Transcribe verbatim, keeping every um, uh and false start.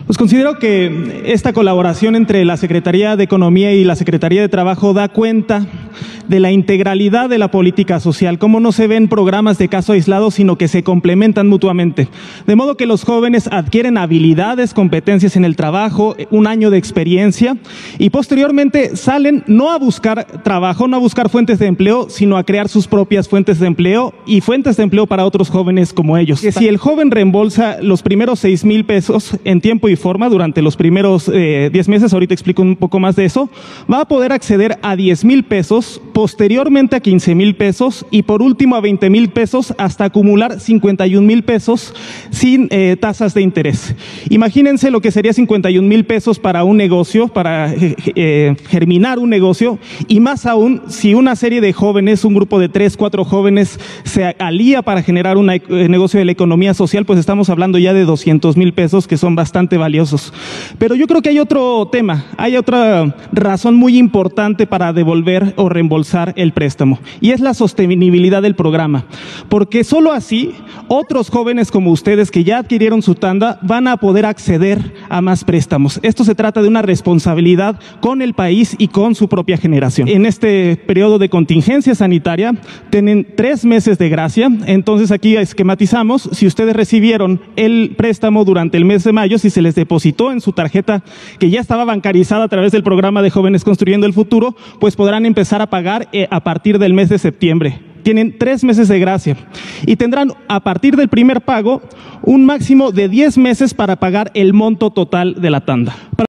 Pues considero que esta colaboración entre la Secretaría de Economía y la Secretaría de Trabajo da cuenta de la integralidad de la política social, cómo no se ven programas de caso aislado, sino que se complementan mutuamente. De modo que los jóvenes adquieren habilidades, competencias en el trabajo, un año de experiencia y posteriormente salen no a buscar trabajo, no a buscar fuentes de empleo, sino a crear sus propias fuentes de empleo y fuentes de empleo para otros jóvenes como ellos. Que si el joven reembolsa los primeros seis mil pesos en tiempo y forma durante los primeros eh, diez meses, ahorita explico un poco más de eso, va a poder acceder a diez mil pesos, posteriormente a quince mil pesos y por último a veinte mil pesos hasta acumular cincuenta y un mil pesos sin eh, tasas de interés. Imagínense lo que sería cincuenta y un mil pesos para un negocio, para eh, eh, germinar un negocio, y más aún si una serie de jóvenes, un grupo de tres, cuatro jóvenes se alía para generar un eh, negocio de la economía social, pues estamos hablando ya de doscientos mil pesos que son bastante valiosos. Pero yo creo que hay otro tema, hay otra razón muy importante para devolver o reembolsar el préstamo, y es la sostenibilidad del programa, porque solo así otros jóvenes como ustedes que ya adquirieron su tanda van a poder acceder a más préstamos. Esto se trata de una responsabilidad con el país y con su propia generación. En este periodo de contingencia sanitaria tienen tres meses de gracia, entonces aquí esquematizamos, si ustedes recibieron el préstamo durante el mes de mayo, si se les depositó en su tarjeta que ya estaba bancarizada a través del programa de Jóvenes Construyendo el Futuro, pues podrán empezar a pagar eh, a partir del mes de septiembre. Tienen tres meses de gracia y tendrán a partir del primer pago un máximo de diez meses para pagar el monto total de la tanda.